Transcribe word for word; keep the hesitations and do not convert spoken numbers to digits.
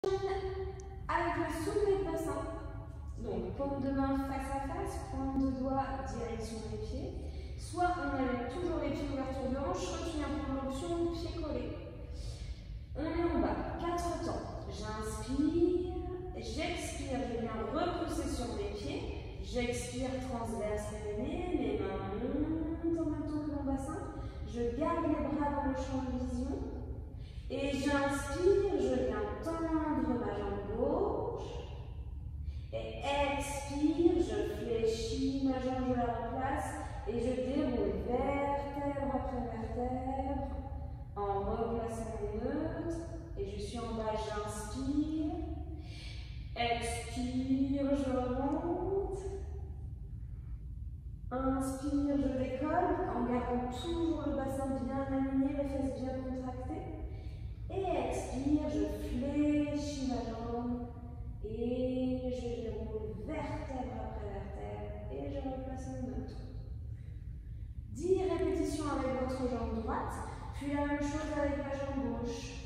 Avec le soulevé de bassin, donc paume de main face à face, pointe de doigt, direction les pieds. Soit on a toujours les pieds ouverture de hanche, soit tu viens prendre l'option pied collé. On est en bas, quatre temps. J'inspire, j'expire, je viens repousser sur mes pieds. J'expire, transverse les mes mains montent en même temps que mon bassin. Je garde les bras dans le champ de vision. Et j'inspire, je viens tendre ma jambe gauche. Et expire, je fléchis ma jambe, je la replace. Et je déroule vertèbre après vertèbre en replaçant les neutres. Et je suis en bas, j'inspire. Expire, je remonte. Inspire, je décolle en gardant toujours le bassin bien aligné, les fesses bien contractées. Et expire, je fléchis ma jambe et je déroule vertèbre après vertèbre et je replace le neutre. dix répétitions avec votre jambe droite, puis la même chose avec la jambe gauche.